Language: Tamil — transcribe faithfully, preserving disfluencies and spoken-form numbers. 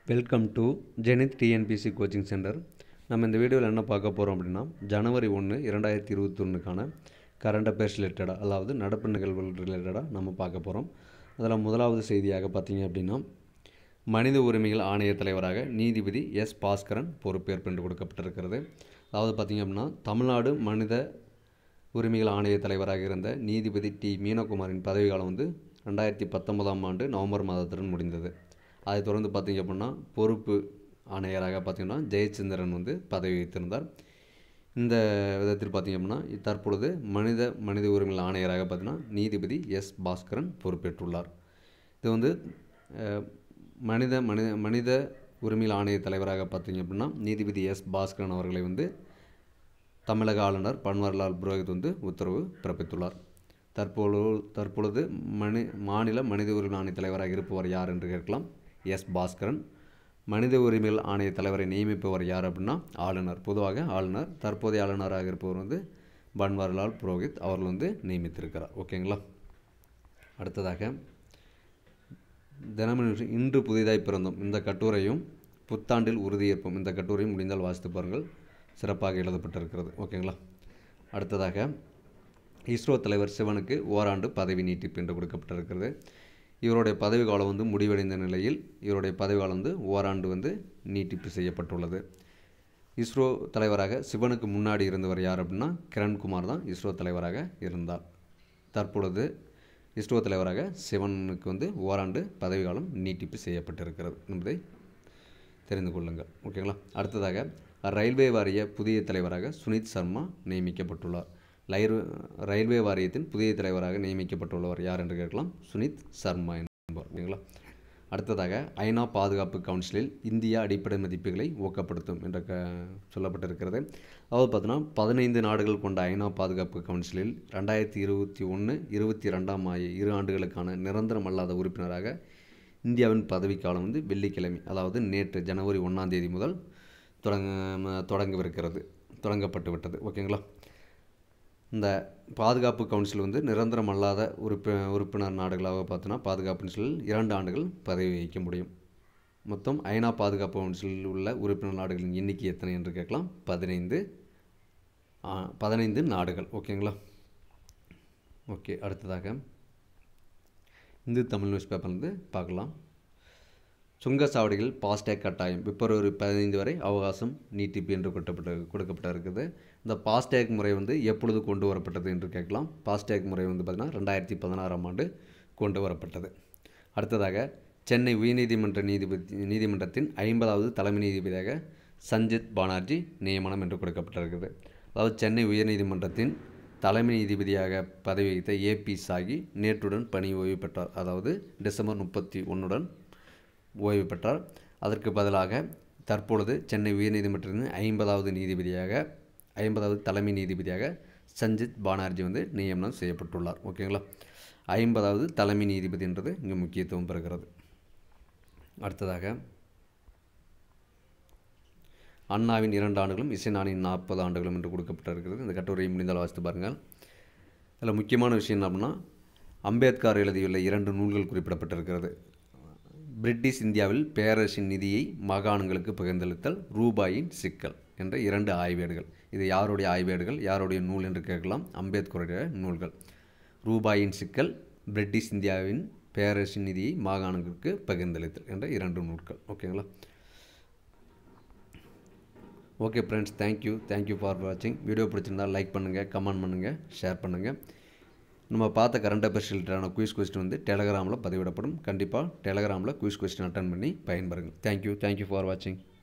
Welcome to Zenith TNPSC coaching centre. நம்ம இந்த வீடியோவில் என்ன பார்க்க போகிறோம் அப்படின்னா, ஜனவரி ஒன்று இரண்டாயிரத்தி இருபத்தி ஒன்றுக்கான கரண்ட் அஃபேர்ஸ் ரிலேட்டடாக, அதாவது நடப்பு நிகழ்வுகள் ரிலேட்டடாக நம்ம பார்க்க போகிறோம். அதில் முதலாவது செய்தியாக பார்த்தீங்க அப்படின்னா, மனித உரிமைகள் ஆணைய தலைவராக நீதிபதி எஸ் பாஸ்கரன் பொறுப்பேற்பு என்று கொடுக்கப்பட்டிருக்கிறது. அதாவது பார்த்திங்க அப்படின்னா, தமிழ்நாடு மனித உரிமைகள் ஆணைய தலைவராக இருந்த நீதிபதி டி மீனகுமாரின் பதவிக்காலம் வந்து ரெண்டாயிரத்தி பத்தொன்பதாம் ஆண்டு நவம்பர் மாதத்துடன் முடிந்தது. அதை தொடர்ந்து பார்த்திங்க அப்படின்னா, பொறுப்பு ஆணையராக பார்த்திங்கன்னா ஜெயச்சந்திரன் வந்து பதவி வைத்திருந்தார். இந்த விதத்தில் பார்த்திங்க அப்படின்னா, தற்பொழுது மனித மனித உரிமைகள் ஆணையராக பார்த்திங்கன்னா நீதிபதி எஸ் பாஸ்கரன் பொறுப்பேற்றுள்ளார். இது வந்து மனித மனித மனித உரிமைகள் ஆணைய தலைவராக பார்த்திங்க அப்படின்னா நீதிபதி எஸ் பாஸ்கரன் அவர்களை வந்து தமிழக ஆளுநர் பன்வாரிலால் புரோஹித் வந்து உத்தரவு பிறப்பித்துள்ளார். தற்பொழுது தற்பொழுது மனி மாநில மனித உரிமை ஆணைய தலைவராக இருப்பவர் யார் என்று கேட்கலாம். எஸ் பாஸ்கரன். மனித உரிமைகள் ஆணைய தலைவரை நியமிப்பவர் யார் அப்படின்னா ஆளுநர். பொதுவாக ஆளுநர். தற்போதைய ஆளுநராக இருப்பவர் வந்து பன்வாரிலால் புரோஹித் அவர்கள் வந்து நியமித்திருக்கிறார். ஓகேங்களா. அடுத்ததாக தினமணி இன்று புதிதாய் பிறந்தோம் இந்த கட்டுரையும் புத்தாண்டில் உறுதியேற்போம் இந்த கட்டுரையும் முடிந்தால் வாசித்து பாருங்கள். சிறப்பாக எழுதப்பட்டிருக்கிறது. ஓகேங்களா. அடுத்ததாக இஸ்ரோ தலைவர் சிவனுக்கு ஓராண்டு பதவி நீட்டிப்பு என்று கொடுக்கப்பட்டிருக்கிறது. இவருடைய பதவி காலம் வந்து முடிவடைந்த நிலையில் இவருடைய பதவி காலம் வந்து ஓராண்டு வந்து நீட்டிப்பு செய்யப்பட்டுள்ளது. இஸ்ரோ தலைவராக சிவனுக்கு முன்னாடி இருந்தவர் யார் அப்படின்னா கிரண்குமார் தான் இஸ்ரோ தலைவராக இருந்தார். தற்பொழுது இஸ்ரோ தலைவராக சிவனுக்கு வந்து ஓராண்டு பதவி காலம் நீட்டிப்பு செய்யப்பட்டிருக்கிறது என்பதை தெரிந்து கொள்ளுங்கள். ஓகேங்களா. அடுத்ததாக ரயில்வே வாரிய புதிய தலைவராக சுனித் சர்மா நியமிக்கப்பட்டுள்ளார். லைர் ரயில்வே வாரியத்தின் புதிய தலைவராக நியமிக்கப்பட்டுள்ளவர் யார் என்று கேட்கலாம். சுனித் சர்மா என்பவர். ஓகேங்களா. அடுத்ததாக ஐநா பாதுகாப்பு கவுன்சிலில் இந்தியா அடிப்படை மதிப்புகளை ஊக்கப்படுத்தும் என்ற க சொல்லப்பட்டிருக்கிறது. அதாவது பார்த்தோன்னா பதினைந்து நாடுகள் கொண்ட ஐநா பாதுகாப்பு கவுன்சிலில் ரெண்டாயிரத்தி இருபத்தி ஒன்று இருபத்தி ரெண்டாம் ஆகிய இரு ஆண்டுகளுக்கான நிரந்தரம் அல்லாத உறுப்பினராக இந்தியாவின் பதவிக்காலம் வந்து வெள்ளிக்கிழமை, அதாவது நேற்று ஜனவரி ஒன்றாம் தேதி முதல் தொடங்க தொடங்கவிருக்கிறது தொடங்கப்பட்டு விட்டது. ஓகேங்களா. இந்த பாதுகாப்பு கவுன்சில் வந்து நிரந்தரம் அல்லாத உறுப்பி உறுப்பினர் நாடுகளாக பார்த்தோன்னா பாதுகாப்பு கவுன்சிலில் இரண்டு ஆண்டுகள் பதவி வகிக்க முடியும். மொத்தம் ஐநா பாதுகாப்பு கவுன்சிலில் உள்ள உறுப்பினர் நாடுகளின் எண்ணிக்கை எத்தனை என்று கேட்கலாம். பதினைந்து பதினைந்து நாடுகள். ஓகேங்களா. ஓகே. அடுத்ததாக இந்து தமிழ் நியூஸ் பேப்பர் வந்து பார்க்கலாம். சுங்கச்சாவடிகள் பாஸ்டேக் கட்டாயம் பிப்ரவரி பதினைந்து வரை அவகாசம் நீட்டிப்பு என்று கொடுக்கப்பட்ட கொடுக்கப்பட்டிருக்குது. இந்த பாஸ்டேக் முறை வந்து எப்பொழுது கொண்டு வரப்பட்டது என்று கேட்கலாம். பாஸ்டேக் முறை வந்து பார்த்திங்கன்னா ரெண்டாயிரத்தி பதினாறாம் ஆண்டு கொண்டு வரப்பட்டது. அடுத்ததாக சென்னை உயர்நீதிமன்ற நீதிபதி நீதிமன்றத்தின் ஐம்பதாவது தலைமை நீதிபதியாக சஞ்சித் பானர்ஜி நியமனம் என்று கொடுக்கப்பட்டிருக்கிறது. அதாவது சென்னை உயர்நீதிமன்றத்தின் தலைமை நீதிபதியாக பதவி வகித்த ஏபி சாகி நேற்றுடன் பணி ஓய்வு பெற்றார். அதாவது டிசம்பர் முப்பத்தி ஒன்றுடன் ஓய்வு பெற்றார். அதற்கு பதிலாக தற்பொழுது சென்னை உயர்நீதிமன்றத்தின் ஐம்பதாவது நீதிபதியாக ஐம்பதாவது தலைமை நீதிபதியாக சஞ்சித் பானர்ஜி வந்து நியமனம் செய்யப்பட்டுள்ளார். ஓகேங்களா. ஐம்பதாவது தலைமை நீதிபதின்றது இங்கே முக்கியத்துவம் பெறுகிறது. அடுத்ததாக அண்ணாவின் இரண்டு ஆண்டுகளும் இசைஞானின் நாற்பது ஆண்டுகளும் என்று கொடுக்கப்பட்டிருக்கிறது. இந்த கட்டுரையை முடிந்தால் வாசித்து பாருங்கள். அதில் முக்கியமான விஷயம் என்ன அப்படின்னா, அம்பேத்கர் எழுதியுள்ள இரண்டு நூல்கள் குறிப்பிடப்பட்டிருக்கிறது. பிரிட்டிஷ் இந்தியாவில் பேரரசின் நிதியை மாகாணங்களுக்கு பகிர்ந்தளித்தல், ரூபாயின் சிக்கல் என்ற இரண்டு ஆய்வேடுகள். இது யாருடைய ஆய்வேடுகள், யாருடைய நூல் என்று கேட்கலாம். அம்பேத்கருடைய நூல்கள். ரூபாயின் சிக்கல், பிரிட்டிஷ் இந்தியாவின் பேரரசின் நிதியை மாகாணங்களுக்கு பகிர்ந்தளித்தல் என்ற இரண்டு நூல்கள். ஓகேங்களா. Okay friends, thank you thank you for வாட்சிங். வீடியோ பிடிச்சிருந்தால் லைக் பண்ணுங்கள், கமெண்ட் பண்ணுங்கள், ஷேர் பண்ணுங்கள். நம்ம பார்த்த கரண்ட் அஃபேர்ஸ் ரிலேட்டடான குயிஸ் கொஸ்டின் வந்து டெலகிராமில் பதிவிடப்படும். கண்டிப்பாக டெலகிராமில் குயிஸ் கொஸ்டின் அட்டன் பண்ணி பயன்பெறுங்கள். தேங்க்யூ தேங்க்யூ ஃபார் வாட்சிங்.